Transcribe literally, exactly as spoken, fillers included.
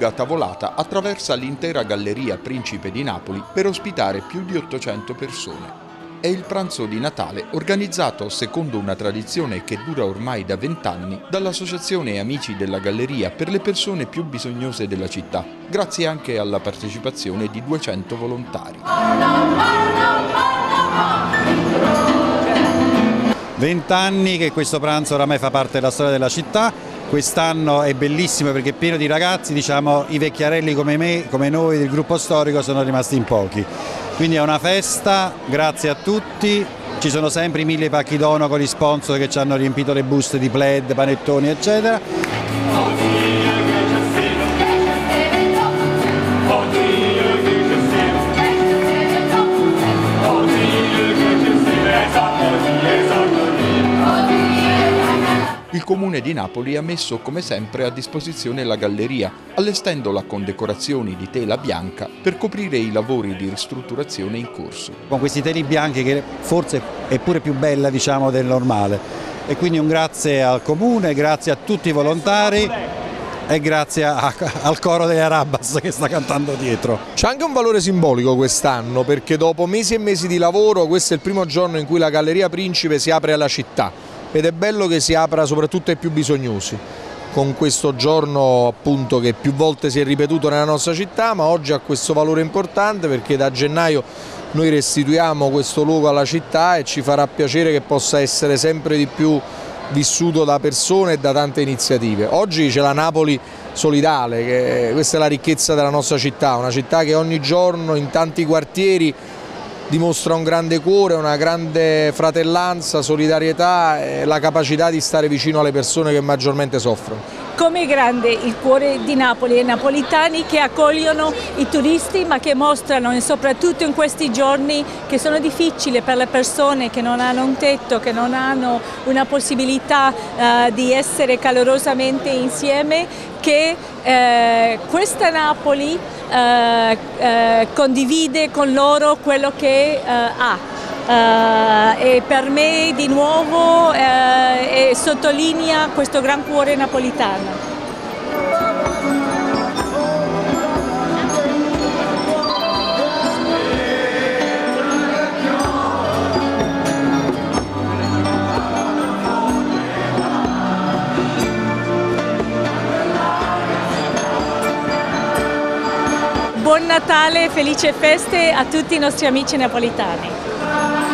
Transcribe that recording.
lunga tavolata attraversa l'intera Galleria Principe di Napoli per ospitare più di ottocento persone. È il pranzo di Natale organizzato secondo una tradizione che dura ormai da vent'anni dall'Associazione Amici della Galleria per le persone più bisognose della città, grazie anche alla partecipazione di duecento volontari. Vent'anni che questo pranzo oramai fa parte della storia della città. Quest'anno è bellissimo perché è pieno di ragazzi, diciamo i vecchiarelli come me, come noi del gruppo storico sono rimasti in pochi. Quindi è una festa, grazie a tutti, ci sono sempre i mille pacchi dono con gli sponsor che ci hanno riempito le buste di Pled, panettoni eccetera. Il Comune di Napoli ha messo come sempre a disposizione la galleria, allestendola con decorazioni di tela bianca per coprire i lavori di ristrutturazione in corso. Con questi teli bianchi che forse è pure più bella, diciamo, del normale. E quindi un grazie al Comune, grazie a tutti i volontari e grazie a, al coro delle Arabas che sta cantando dietro. C'è anche un valore simbolico quest'anno perché dopo mesi e mesi di lavoro questo è il primo giorno in cui la Galleria Principe si apre alla città. Ed è bello che si apra soprattutto ai più bisognosi, con questo giorno appunto che più volte si è ripetuto nella nostra città, ma oggi ha questo valore importante perché da gennaio noi restituiamo questo luogo alla città e ci farà piacere che possa essere sempre di più vissuto da persone e da tante iniziative. Oggi c'è la Napoli solidale, che questa è la ricchezza della nostra città, una città che ogni giorno in tanti quartieri dimostra un grande cuore, una grande fratellanza, solidarietà e la capacità di stare vicino alle persone che maggiormente soffrono. Come grande il cuore di Napoli e i napolitani che accogliono i turisti ma che mostrano, e soprattutto in questi giorni che sono difficili per le persone che non hanno un tetto, che non hanno una possibilità uh, di essere calorosamente insieme, che eh, questa Napoli eh, eh, condivide con loro quello che eh, ha. Uh, e per me di nuovo uh, e sottolinea questo gran cuore napolitano. Buon Natale e felici feste a tutti i nostri amici napolitani.